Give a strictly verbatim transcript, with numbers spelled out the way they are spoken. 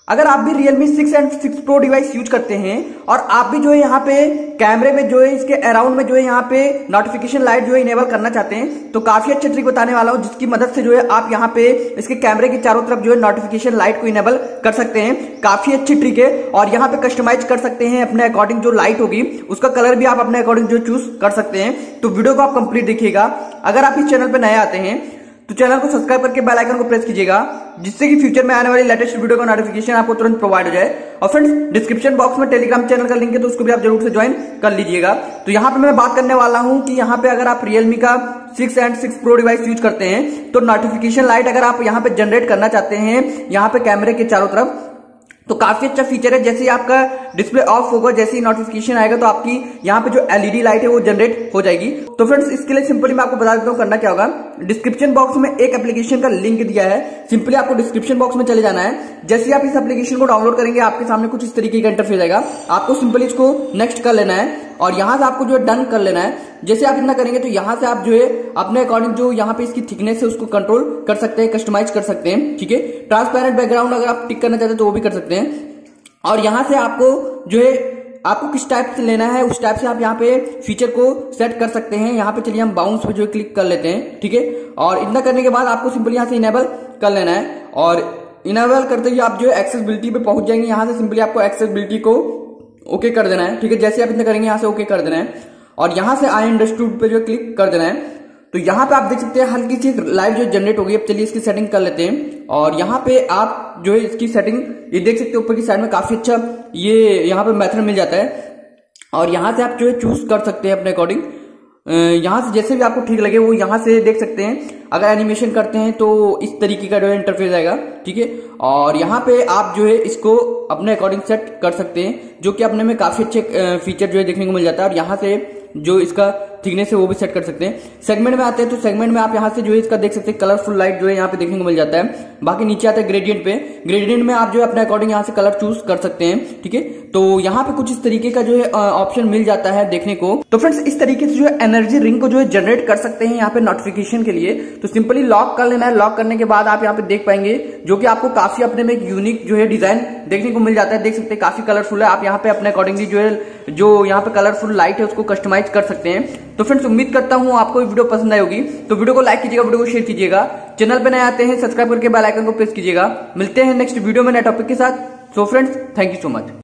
अगर आप भी Realme six and six Pro device use करते हैं और आप भी जो है यहाँ पे कैमरे में जो है इसके अराउंड में जो है यहाँ पे नोटिफिकेशन लाइट जो है इनेबल करना चाहते हैं, तो काफी अच्छा ट्रिक बताने वाला हूँ जिसकी मदद से जो है आप यहाँ पे इसके कैमरे के चारों तरफ जो है नोटिफिकेशन लाइट को इनेबल कर सकते हैं। काफी अच्छी ट्रिक है और यहाँ पे कस्टमाइज कर सकते हैं अपने अकॉर्डिंग, जो लाइट होगी उसका कलर भी आप अपने अकॉर्डिंग जो चूज कर सकते हैं। तो वीडियो को आप कंप्लीट देखिएगा। अगर आप इस चैनल पे नए आते हैं तो चैनल को सब्सक्राइब करके बेल आइकन को प्रेस कीजिएगा, जिससे कि फ्यूचर में आने वाली लेटेस्ट वीडियो का नोटिफिकेशन आपको तुरंत प्रोवाइड हो जाए। और फ्रेंड्स, डिस्क्रिप्शन बॉक्स में टेलीग्राम चैनल का लिंक है, तो उसको भी आप जरूर से ज्वाइन कर लीजिएगा। तो यहाँ पे मैं बात करने वाला हूँ कि यहाँ पे अगर आप Realme का six and six Pro device use करते हैं तो नोटिफिकेशन लाइट अगर आप यहाँ पे जनरेट करना चाहते हैं यहाँ पे कैमरे के चारों तरफ, तो काफी अच्छा फीचर है। जैसे ही आपका डिस्प्ले ऑफ होगा, जैसे ही नोटिफिकेशन आएगा तो आपकी यहाँ पे जो एलईडी लाइट है वो जनरेट हो जाएगी। तो फ्रेंड्स, इसके लिए सिंपली मैं आपको बता देता हूँ करना क्या होगा। डिस्क्रिप्शन बॉक्स में एक एप्लीकेशन का लिंक दिया है, सिंपली आपको डिस्क्रिप्शन बॉक्स में चले जाना है। जैसे ही आप इस एप्लीकेशन को डाउनलोड करेंगे आपके सामने कुछ इस तरीके का इंटरफेस आएगा। आपको सिंपली इसको नेक्स्ट कर लेना है और यहां से आपको जो है डन कर लेना है। जैसे आप इतना करेंगे तो यहां से आप जो है अपने अकॉर्डिंग जो यहाँ पे इसकी थिकनेस है उसको कंट्रोल कर सकते हैं, कस्टमाइज कर सकते हैं। ठीक है, ट्रांसपेरेंट बैकग्राउंड अगर आप टिक करना चाहते हैं तो वो भी कर सकते हैं। और यहां से आपको जो है आपको किस टाइप से लेना है उस टाइप से आप यहाँ पे फीचर को सेट कर सकते हैं। यहाँ पे चलिए हम बाउंस पे जो है क्लिक कर लेते हैं। ठीक है, और इतना करने के बाद आपको सिंपली यहाँ से इनेबल कर लेना है और इनेबल करते ही आप जो है एक्सेसिबिलिटी पे पहुंच जाएंगे। यहाँ से सिंपली आपको एक्सेसिबिलिटी को ओके कर देना है। ठीक है, जैसे आप इतना करेंगे यहाँ से ओके कर देना है और यहाँ से आई अंडरस्टूड पे जो क्लिक कर देना है। तो यहाँ पे आप देख सकते हैं हल्की सी लाइट जो जनरेट होगी। अब चलिए इसकी सेटिंग कर लेते हैं और यहाँ पे आप जो है इसकी सेटिंग ये देख सकते हैं ऊपर की साइड में काफी अच्छा ये यहाँ पे मेथड मिल जाता है और यहाँ से आप जो है चूज कर सकते हैं अपने अकॉर्डिंग। यहाँ से जैसे भी आपको ठीक लगे वो यहाँ से देख सकते हैं। अगर एनिमेशन करते हैं तो इस तरीके का जो है इंटरफेस आएगा। ठीक है, और यहाँ पे आप जो है इसको अपने अकॉर्डिंग सेट कर सकते हैं, जो कि अपने में काफी अच्छे फीचर जो है देखने को मिल जाता है। और यहाँ से जो इसका थिकनेस है वो भी सेट कर सकते हैं। सेगमेंट में आते हैं तो सेगमेंट में आप यहाँ से जो है इसका देख सकते हैं कलरफुल लाइट जो है यहाँ पे देखने को मिल जाता है। बाकी नीचे आता है ग्रेडियंट पे, ग्रेडियंट में आप जो है अपने अकॉर्डिंग यहाँ से कलर चूज कर सकते हैं। ठीक है, तो यहाँ पे कुछ इस तरीके का जो है ऑप्शन मिल जाता है देखने को। तो फ्रेंड्स, इस तरीके से जो है एनर्जी रिंग को जो है जनरेट कर सकते हैं यहाँ पे नोटिफिकेशन के लिए। तो सिंपली लॉक कर लेना है। लॉक करने के बाद आप यहाँ पे देख पाएंगे जो कि आपको काफी अपने में एक यूनिक जो है डिजाइन देखने को मिल जाता है। देख सकते हैं काफी कलरफुल है। आप यहाँ पे अपने अकॉर्डिंगली जो है जो यहाँ पे कलरफुल लाइट है उसको कस्टमाइज कर सकते हैं। तो फ्रेंड्स, उम्मीद करता हूँ आपको ये वीडियो पसंद आई होगी। तो वीडियो को लाइक कीजिएगा, वीडियो को शेयर कीजिएगा। चैनल पे नए आते हैं सब्सक्राइब करके बेल आइकन को प्रेस कीजिएगा। मिलते हैं नेक्स्ट वीडियो में नए टॉपिक के साथ। So friends, thank you so much.